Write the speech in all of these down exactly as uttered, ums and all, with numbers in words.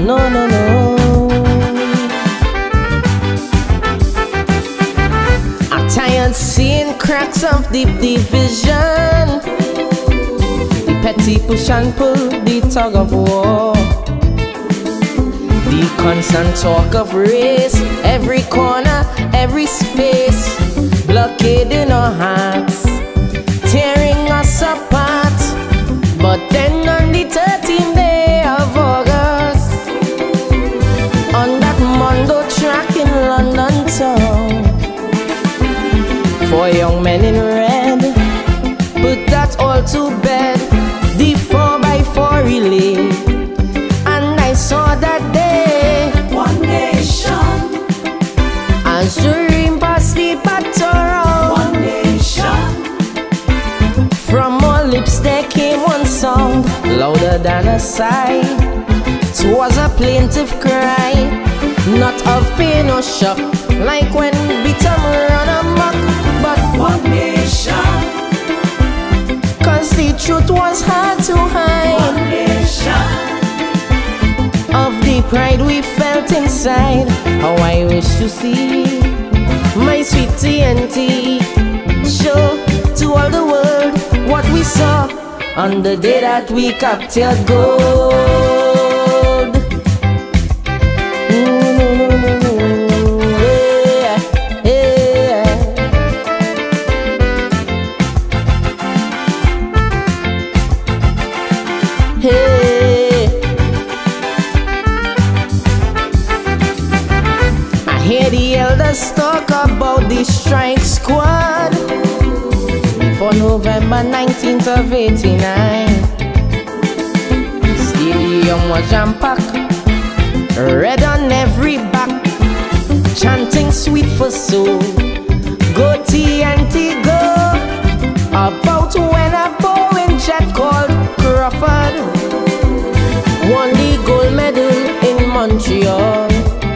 no, no, no. I'm tired seeing cracks of deep division, the petty push and pull, the tug of war, the constant talk of race, every corner, every space, blockading our hearts, tearing us apart. But then on the thirteenth day of August, on that Mondo track in London town, four young men in red put that all to bed, the four by four relay. And I saw that day, one nation, as dream past the pastoral, one nation, from our lips there came one sound, louder than a sigh. 'Twas a plaintive cry, not of pain or shock, like when bitter run amok, but one nation, cause the truth was hard to hide, one nation, of the pride we felt inside. How I wish to see my sweet T N T show to all the world what we saw on the day that we captured gold. Ooh, no, no, no, no. Yeah, yeah. Hey, I hear the elders talk about the strike squad for November nineteenth of eighty-nine. Stadium was jam-packed, red on every back, chanting sweet for soul, go T N T go. About when a Boeing jet called Crawford won the gold medal in Montreal.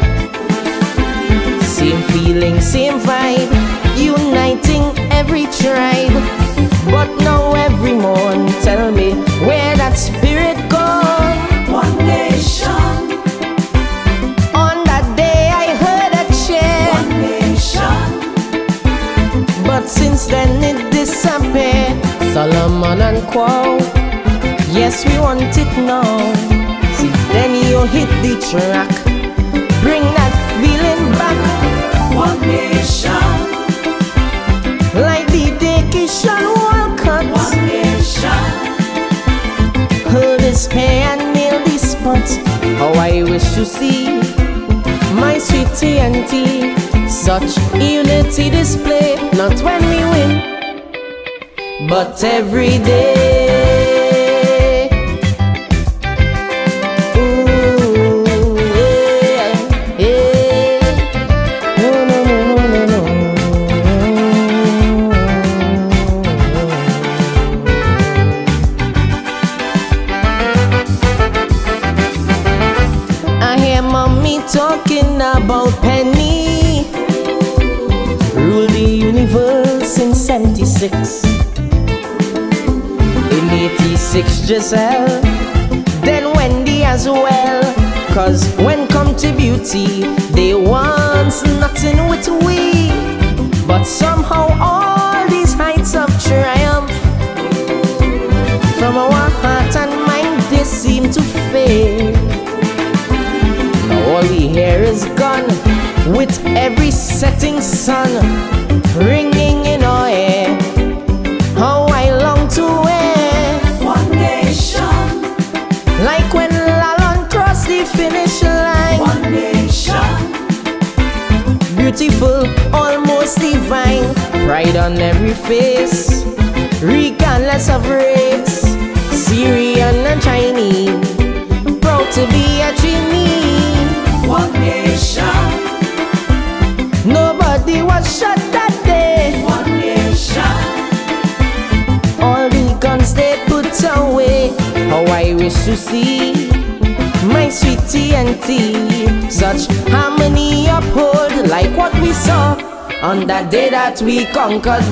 Same feeling, same vibe, uniting every tribe. But now every morn, tell me where that spirit gone. one nation, On that day I heard a cheer, one nation, but since then it disappeared. Solomon and Quo, yes we want it now. See then you hit the track, bring that feeling back. one nation, Like the Dickinson Walcott, one nation, hold his pay and nail the spot. How I wish to see my sweet T N T, such unity display, not when we win, but every day. Ooh, yeah, yeah. No, no, no, no, no, no. I hear mommy talking about Penny, rule the universe in seventy-six. In eighty-six, Gerelle, then Wendy as well. Cause when come to beauty, they want nothing with we. But somehow all these heights of triumph from our heart and mind, they seem to fade. Now all we hear is gone, with every setting sun ringing in our ear. How I long to wear one nation, like when Lalon crossed the finish line. one nation, Beautiful, almost divine, pride on every face, regardless of race, Syrian and Chinese, proud to be a Chinese. one nation, Nobody was shot that day, one nation, all the guns they put away. How I wish to see my sweet T N T, such harmony uphold like what we saw on that day that we conquered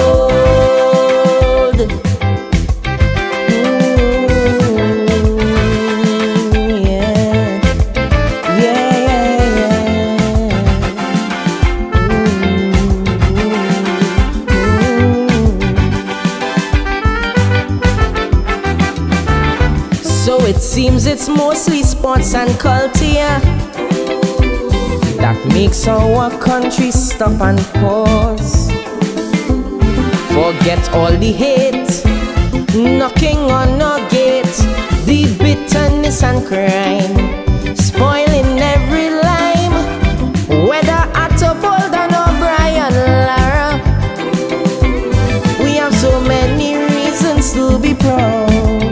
gold. Ooh, yeah. It's mostly sports and culture that makes our country stop and pause. Forget all the hate, knocking on our gate, the bitterness and crime, spoiling every lime. Whether at a Bolden or Brian Lara, we have so many reasons to be proud.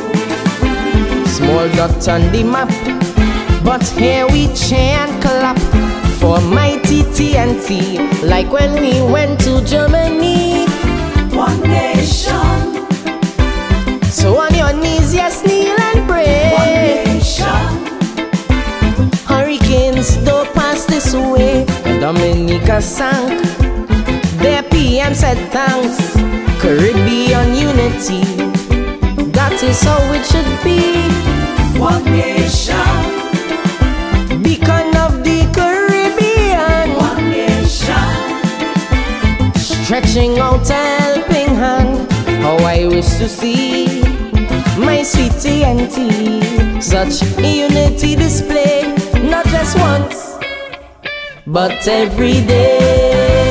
Small dot on the map, but here we cheer and clap for mighty T N T, like when we went to Germany. One nation. So on your knees, yes, kneel and pray. One nation. Hurricanes don't pass this way. Dominica sank, their P M said thanks. Caribbean unity, that is how it should be. One nation. Beacon of the Caribbean. One nation. Stretching out a helping hand. How I wish to see my sweet T N T, such unity display, not just once, but every day.